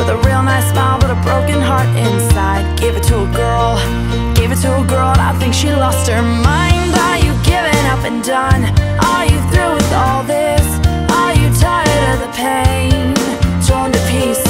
with a real nice smile but a broken heart inside. Gave it to a girl, and I think she lost her mind. Are you giving up and done? Are you through with all this? Are you tired of the pain? Torn to pieces.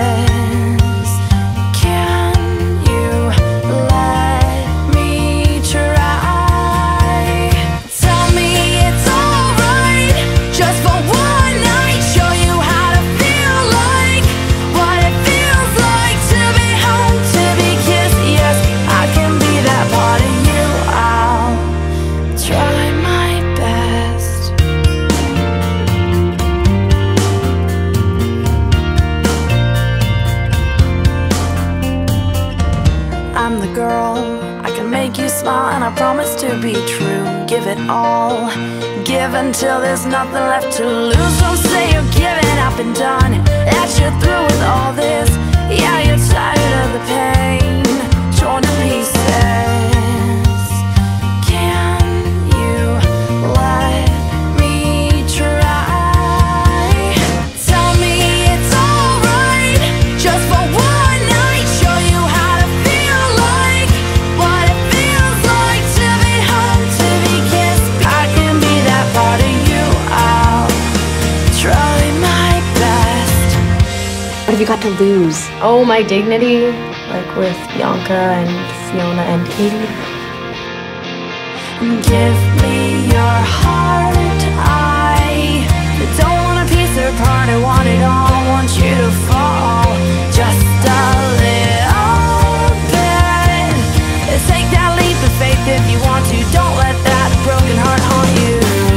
I'm the girl, I can make you smile, and I promise to be true. Give it all, give until there's nothing left to lose. Don't say you're giving up and done, that you're through with all this. Yeah, you're tired of the pain, torn to pieces. Can you let me try? Tell me it's alright, just for one night. Show you how to feel like what it feels like to be home, to be kissed. I can be that part of you, I'll try my best. What have you got to lose? Oh, my dignity, like with Bianca and Fiona and Katie. Give me your heart, I don't want a piece or part, I want it all. I want you to fall, just a little bit. Take that leap of faith if you want to, don't let that broken heart haunt you.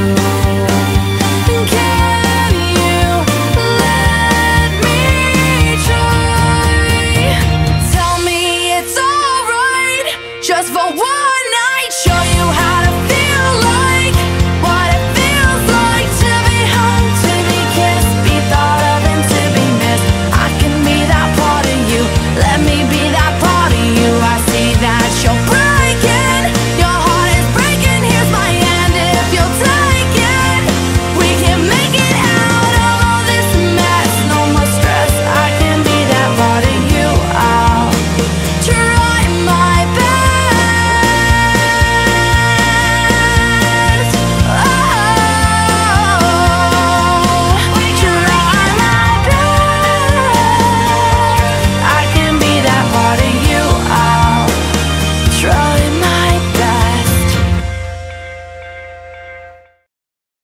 Can you let me try? Tell me it's alright, just for one